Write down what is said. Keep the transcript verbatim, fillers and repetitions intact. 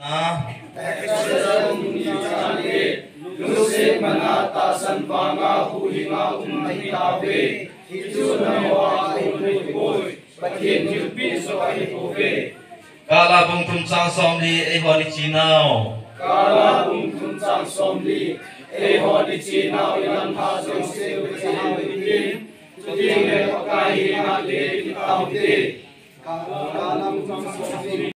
Lusik manata sanvanga hulinga umahitabe Hitu nawa inuipoy Patien yupi so aipobe Kala bung tumsang somli e holi chinao Kala bung tumsang somli e holi chinao ilan hasong se ucahaw itin Tuding e pakai hingate kitawte Kala bung tumsang somli